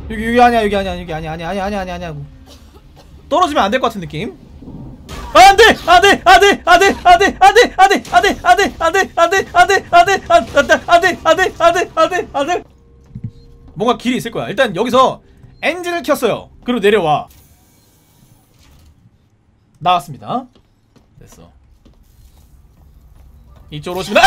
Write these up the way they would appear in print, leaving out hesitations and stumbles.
여기 아니야 여기 아니야 여기 아니야 아니야 떨어지면 안 될 것 같은 느낌. 안돼 안돼 안돼 안돼 안돼 안돼 안돼 안돼 안돼 안돼 안돼 안돼 안돼 안돼 안돼 안돼 안돼. 뭔가 길이 있을 거야. 일단 여기서 엔진을 켰어요. 그리고 내려와. 나왔습니다. 됐어. 이쪽으로 오시면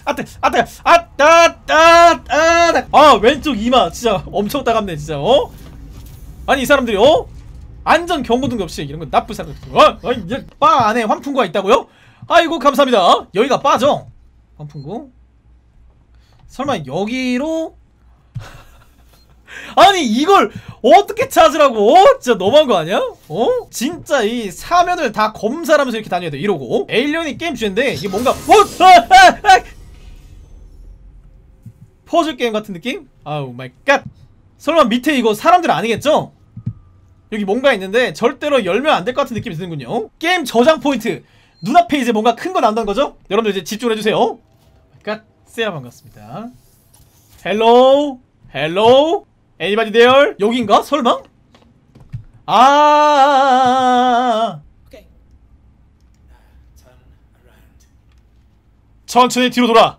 아 왼쪽 이마 진짜 엄청 따갑네 진짜. 아니 이 사람들이 안전 경고등도 없이 이런 건 나쁜 사람들. 바 안에 환풍구가 있다고요? 아이고 감사합니다. 여기가 바죠? 환풍구? 설마 여기로? 아니 이걸 어떻게 찾으라고? 진짜 너무한 거 아니야? 진짜 이 사면을 다 검사를 하면서 이렇게 다녀야 돼. 이러고 에일리언이 게임 주제인데 이게 뭔가 퍼즐 게임 같은 느낌? 아우 마이 갓. 설마 밑에 이거 사람들 아니겠죠? 여기 뭔가 있는데 절대로 열면 안 될 것 같은 느낌이 드는군요. 게임 저장 포인트 눈앞에 이제 뭔가 큰 거 나온다는 거죠? 여러분들 이제 집중을 해주세요. 갓 세야 반갑습니다. 헬로우 헬로우 Anybody there? 여긴가? 설마? 천천히 뒤로 돌아.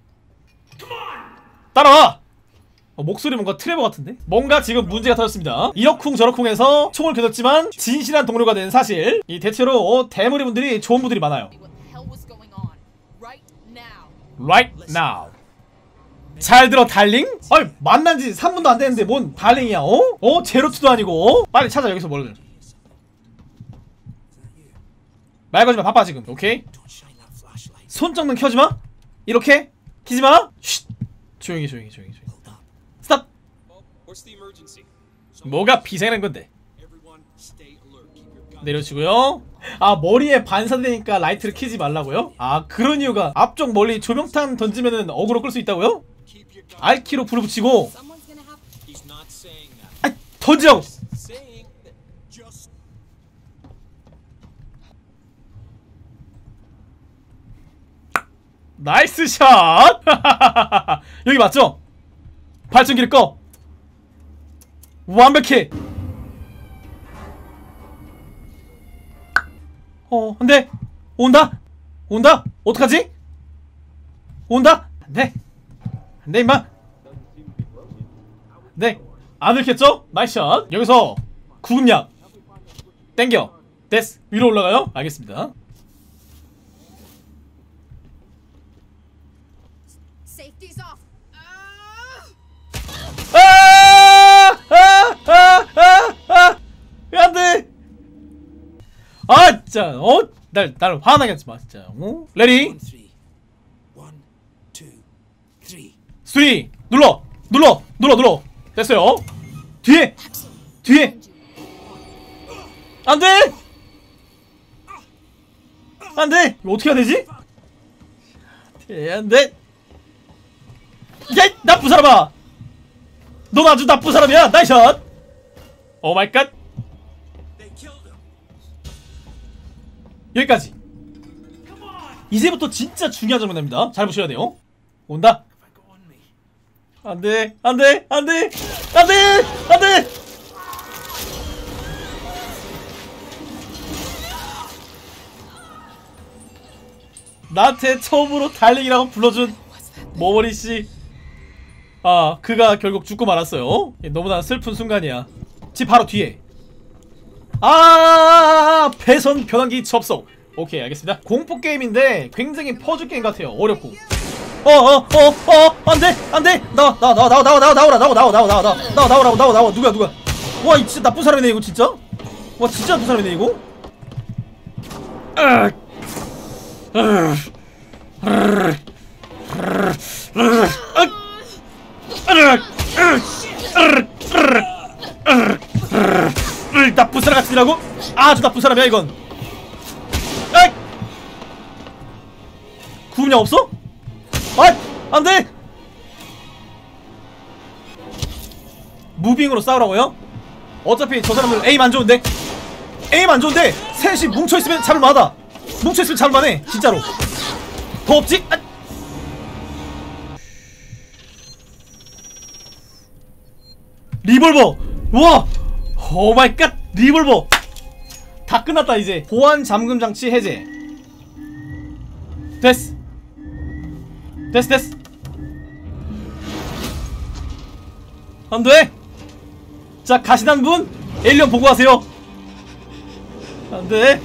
따라와. 목소리 뭔가 트레버 같은데? 뭔가 지금 문제가 터졌습니다. 이러쿵 저러쿵해서 총을 겨눴지만 진실한 동료가 된 사실. 이 대체로 대머리 분들이 좋은 분들이 많아요. Right now. 잘 들어 달링? 아니 만난지 3분도 안 됐는데 뭔 달링이야. 제로투도 아니고. 빨리 찾아. 여기서 뭘. 말 걸지마. 바빠 지금. 오케이? 손정등 켜지마. 이렇게 키지마. 쉿. 조용히 스탑. 뭐가 비상한 건데. 내려치고요. 아 머리에 반사되니까 라이트를 켜지 말라고요? 아 그런 이유가 앞쪽 멀리 조명탄 던지면은 어그로 끌 수 있다고요? R키로 불을 붙이고 아 던지라고. 나이스 샷. 여기 맞죠? 발전기를 꺼. 완벽해. 안돼. 온다. 어떡하지? 온다. 안돼 임마. 네 안 들켰죠? 나이스 샷. 여기서 구급약 땡겨. 됐어. 위로 올라가요? 알겠습니다. 안돼. 아 진짜 날 화나게 하지 마 진짜. 레디 3 눌러 됐어요. 뒤에 안돼. 이거 어떻게 해야 되지? 안돼. 야 나쁜 사람아. 넌 아주 나쁜 사람이야. 나이샷. 오 마이 갓. 여기까지. 이제부터 진짜 중요한 장면입니다. 잘 보셔야 돼요. 온다. 안돼. 나한테 처음으로 달링이라고 불러준 모모리씨. 아 그가 결국 죽고 말았어요. 너무나 슬픈 순간이야. 집 바로 뒤에. 배선 변환기 접속. 오케이 알겠습니다. 공포게임인데 굉장히 퍼즐게임 같아요. 어렵고. 안돼. 나오라고. 누가. 와 이 진짜 나쁜 사람이네 이거 진짜. 와 진짜 나쁜 사람이네 이거. 나쁜 사람 같으라고? 아주 나쁜 사람이야 이건. 구분량 없어? 안돼. 무빙으로 싸우라고요? 어차피 저 사람들 에임 안 좋은데 셋이 뭉쳐있으면 잡을만하다. 뭉쳐있으면 잡을만해 진짜로. 더 없지? 리볼버 와! 오마이갓! 리볼버! 다 끝났다 이제. 보안 잠금 장치 해제. 됐어. 됐어. 안돼! 자, 가시는 분 에일리언 보고 가세요. 안돼!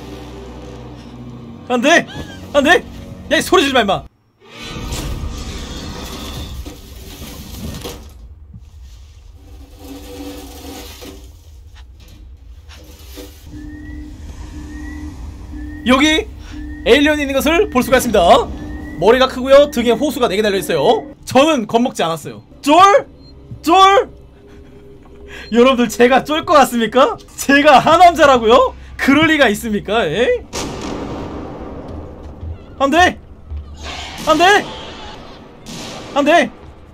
안돼! 안돼! 야, 소리 지르마 임마. 여기 에일리언이 있는 것을 볼 수가 있습니다. 머리가 크고요, 등에 호수가 4개 달려있어요. 저는 겁먹지 않았어요. 쫄! 쫄! 여러분들 제가 쫄 것 같습니까? 제가 하남자라고요? 그럴 리가 있습니까? 에이? 안돼! 안돼! 안돼!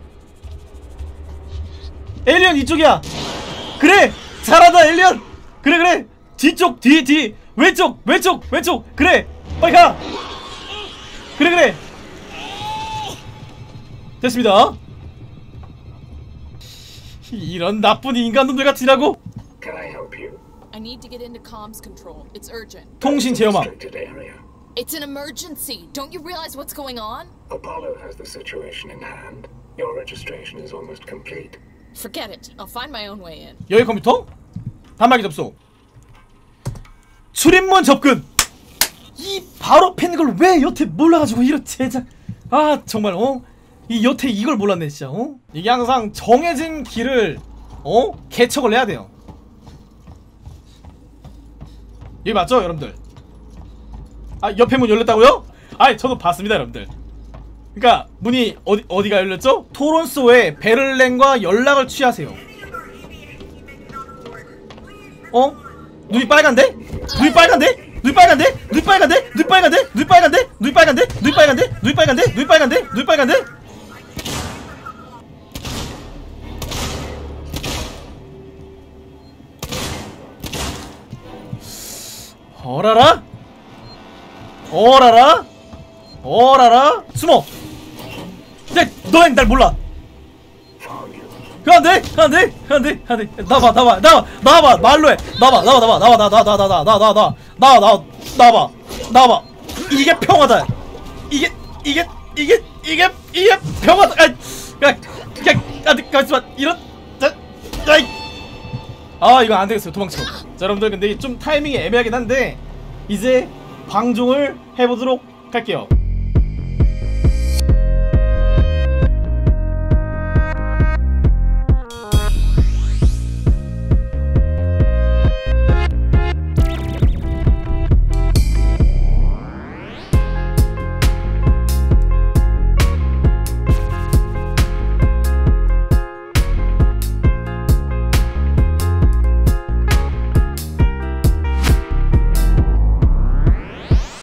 에일리언 이쪽이야! 그래! 잘한다 에일리언! 그래! 뒤쪽! 뒤! 왼쪽! 그래! 빨리 가! 그래! 됐습니다. 이런 나쁜 인간놈들 같으라고? Can I help you? I need to get into comms control. It's urgent. 통신 제어망. Restricted area. It's an emergency. Don't you realize what's going on? Apollo has the situation in hand. Your registration is almost complete. Forget it. I'll find my own way in. 여기 컴퓨터? 단말기 접속. 출입문 접근. 이 바로 팬 걸 왜 여태 몰라가지고 이런 제작. 아 정말 이 여태 이걸 몰랐네 진짜. 이게 항상 정해진 길을 개척을 해야 돼요. 여기 맞죠 여러분들? 아 옆에 문 열렸다고요? 아이 저도 봤습니다 여러분들. 그니까 문이 어디가 열렸죠? 토론소에 베를렌과 연락을 취하세요. 눈이 빨간데? 눈이 빨간데? 눈이 빨간데? 눈이 빨간데? 눈이 빨간데? 눈이 빨간데? 눈이 빨간데? 눈이 빨간데? 눈이 빨간데? 눈이 빨간데? 눈이 빨간데? 어라라? 어라라? 어라라? 숨어! 너넨 날 몰라! 안돼! 나와봐! 말로 해! 나와봐! 이게 평화다! 이게 평화다! 가만있어봐! 이거 안되겠어요. 도망쳐. 자 여러분들 근데 좀 타이밍이 애매하긴 한데 이제 방종을 해보도록 할게요.